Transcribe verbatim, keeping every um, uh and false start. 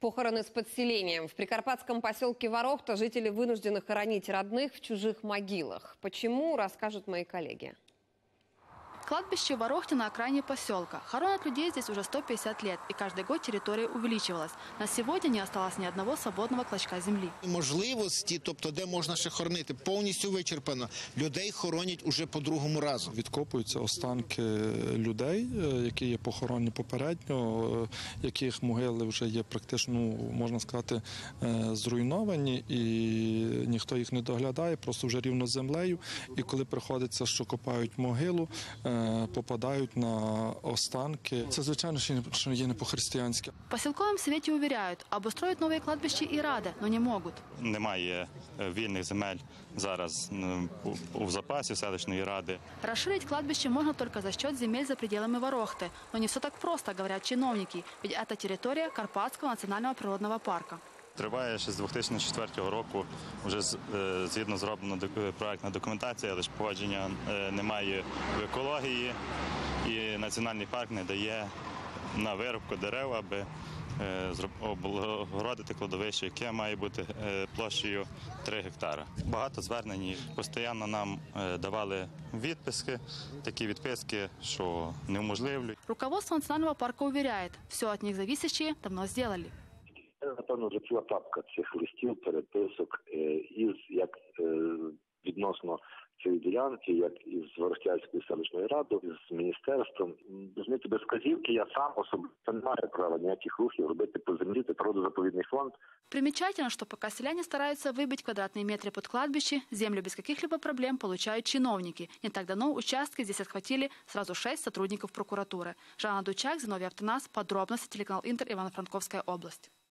Похороны с подселением. В прикарпатском поселке Ворохта жители вынуждены хоронить родных в чужих могилах. Почему, расскажут мои коллеги. Кладбище в Ворохте на окраине поселка. Хоронят людей здесь уже сто пятьдесят лет, и каждый год территория увеличивалась. На сегодня не осталось ни одного свободного клочка земли. Можливості, тобто де можна ще хоронити, повністю вичерпано. Людей хоронять уже по другому разу. Відкопуються останки людей, які є похоронені попередньо, яких могили вже є практично, можна сказати, зруйновані, і ніхто їх не доглядає, просто вже рівно з землею. І коли приходиться, що копають могилу, попадають на останки. Це, звичайно, що є не по-християнськи. В поселковом совете уверяют, обустроить новые кладбища и рады, но не могут. Немає вільних земель зараз у запасі селищної ради. Расширить кладбище можно только за счет земель за пределами Ворохты. Но не все так просто, говорят чиновники, ведь это территория Карпатского национального природного парка. Триває ще з дві тисячі четвертого року, вже згідно зроблена проєктна документація, але ж погодження немає в екології, і національний парк не дає на вирубку дерев, аби облагородити кладовище, яке має бути площею три гектари. Багато звернень, постійно нам давали відписки, такі відписки, що неуможливлюють. Руководство национального парка уверяет, все от них зависящее давно сделали. Напевно, вже ціла папка цих листів, переписок із як відносно цієї ділянки, як із Ворохтянською селищною радою, з міністерством. Розумієте, без вказівки я сам особисто не маю права ніяких рухів робити по землі, це природозаповідний фонд. Примечательно, что пока селяне стараются выбить квадратные метры под кладбище, землю без каких-либо проблем получают чиновники. Не так давно участки здесь отхватили сразу шесть сотрудников прокуратуры. Жанна Дучак, Зиновий Автонас, подробности, телеканал Интер, Ивано-Франковская область.